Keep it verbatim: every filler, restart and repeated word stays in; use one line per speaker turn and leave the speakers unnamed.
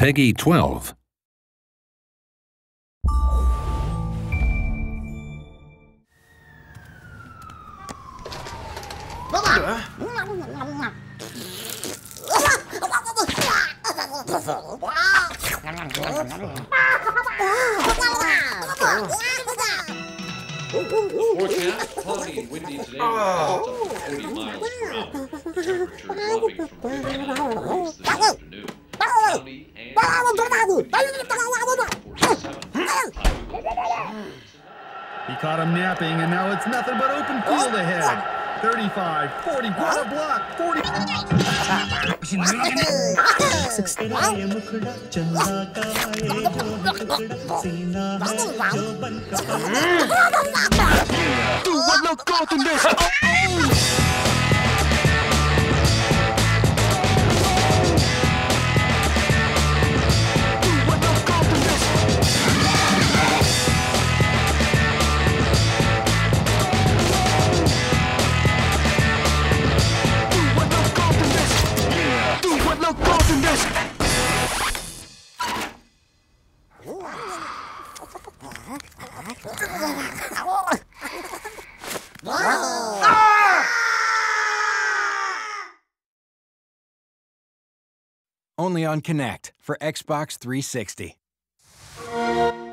Peggy twelve.
Forecast, cloudy and windy today, with gusts up to forty miles per hour. Temperature dropping from fifty-nine degrees this afternoon. Cloudy and
He caught him napping, and now it's nothing but open field ahead. thirty-five, forty, what a block, forty.
Only on Connect for Xbox three sixty.